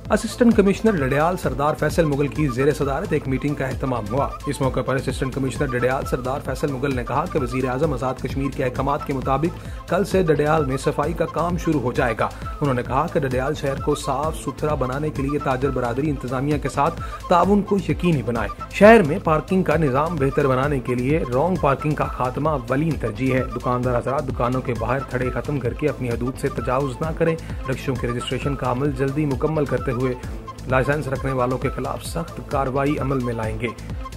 Assistant commissioner Dadyal Sardar Faisal Mughal की जेर सदारत एक मीटिंग का एहतमाम हुआ। इस मौके पर असिस्टेंट कमिश्नर डडियाल सरदार फैसल मुगल ने कहा कि वजीर आजम आजाद कश्मीर के अहकामात के मुताबिक कल से डडियाल में सफाई का काम शुरू हो जाएगा। उन्होंने कहा कि डडियाल शहर को साफ सुथरा बनाने के लिए ताजर बरादरी इंतजामिया के साथ ताउन को यकीनी बनाए। शहर में पार्किंग का निजाम बेहतर बनाने के लिए रॉन्ग पार्किंग का खात्मा अव्वलीन तरजीह है। दुकानदार हज़रात दुकानों के बाहर खड़े खत्म करके अपनी हदूद से तजावुज न करें। रिक्शों के रजिस्ट्रेशन का अमल जल्दी मुकम्मल करते हुए लाइसेंस रखने वालों के खिलाफ सख्त कार्रवाई अमल में लाएंगे।